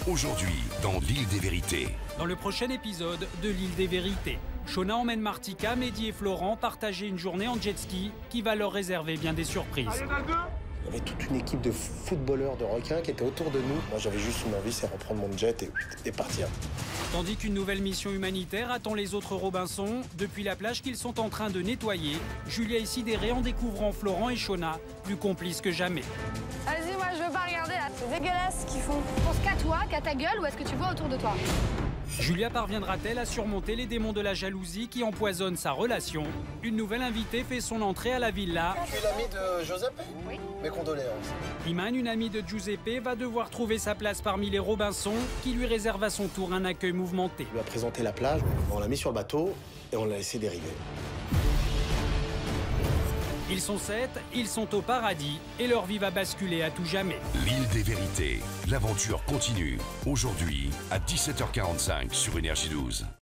Aujourd'hui, dans l'île des vérités. Dans le prochain épisode de l'île des vérités, Shona emmène Martika, Mehdi et Florent partager une journée en jet ski qui va leur réserver bien des surprises. Il y avait toute une équipe de footballeurs, de requins qui étaient autour de nous. Moi, j'avais juste une envie, c'est reprendre mon jet et partir. Tandis qu'une nouvelle mission humanitaire attend les autres Robinson depuis la plage qu'ils sont en train de nettoyer. Julia est sidérée en découvrant Florent et Shona plus complices que jamais. Vas-y, moi je veux pas regarder là, c'est dégueulasse ce qu'ils font. Tu penses qu'à toi, qu'à ta gueule, ou est-ce que tu vois autour de toi? Julia parviendra-t-elle à surmonter les démons de la jalousie qui empoisonnent sa relation? Une nouvelle invitée fait son entrée à la villa. Tu es l'ami de Giuseppe? Oui. Mes condoléances. Iman, une amie de Giuseppe, va devoir trouver sa place parmi les Robinson qui lui réservent à son tour un accueil mouvementé. On lui a présenté la plage, on l'a mis sur le bateau et on l'a laissé dériver. Ils sont 7, ils sont au paradis et leur vie va basculer à tout jamais. L'île des vérités. L'aventure continue. Aujourd'hui, à 17h45 sur Énergie 12.